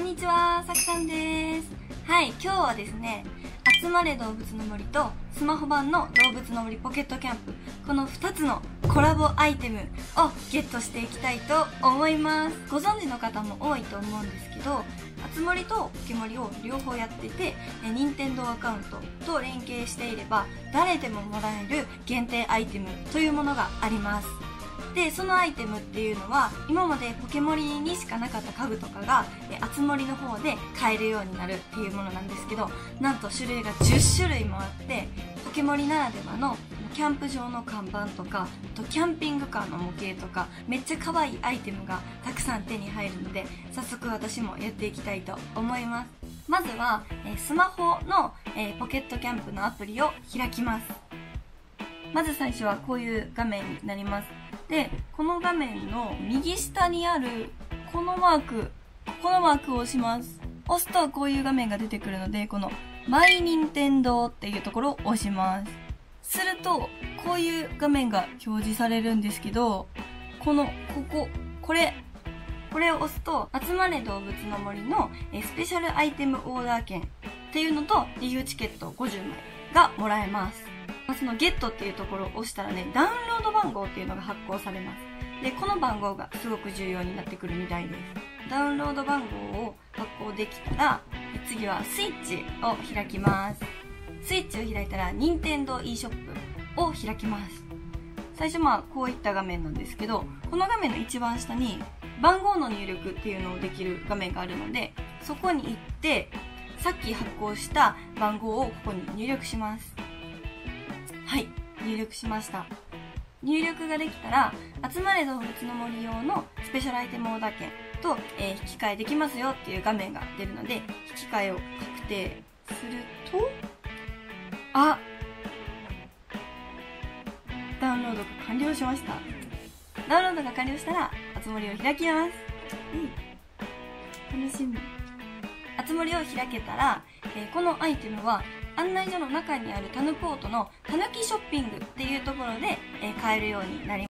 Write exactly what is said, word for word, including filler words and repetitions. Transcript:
にちは、さきさんです。はい、今日はですね、集まれ動物の森とスマホ版の動物の森ポケットキャンプ、このふたつのコラボアイテムをゲットしていきたいと思います。ご存知の方も多いと思うんですけど、あつ森とポケモリを両方やってて、任天堂アカウントと連携していれば誰でももらえる限定アイテムというものがあります。で、そのアイテムっていうのは今までポケモリにしかなかった家具とかがあつ森の方で買えるようになるっていうものなんですけど、なんと種類がじゅっしゅるいもあって、ポケモリならではのキャンプ場の看板とか、あとキャンピングカーの模型とか、めっちゃ可愛いアイテムがたくさん手に入るので、早速私もやっていきたいと思います。まずはえスマホのえポケットキャンプのアプリを開きます。まず最初はこういう画面になります。で、この画面の右下にあるこのマーク、このマークを押します。押すとこういう画面が出てくるので、このマイニンテンドーっていうところを押します。すると、こういう画面が表示されるんですけど、この、ここ、これ、これを押すと、集まれ動物の森のスペシャルアイテムオーダー券っていうのと、リーフチケットごじゅうまいがもらえます。そのゲットっていうところを押したらね、ダウンロード番号っていうのが発行されます。で、この番号がすごく重要になってくるみたいです。ダウンロード番号を発行できたら、次はスイッチを開きます。スイッチを開いたら、任天堂 e ショップを開きます。最初まあ、こういった画面なんですけど、この画面の一番下に、番号の入力っていうのをできる画面があるので、そこに行って、さっき発行した番号をここに入力します。はい、入力しました。入力ができたら、集まれ動物の森用のスペシャルアイテムオーダー券と、えー、引き換えできますよっていう画面が出るので、引き換えを確定すると、あ、ダウンロードが完了しました。ダウンロードが完了したら、あつ森を開きます。うん。楽しみ。あつ森を開けたら、えー、このアイテムは、案内所の中にあるタヌポートのたぬきショッピングっていうところで、えー、買えるようになります。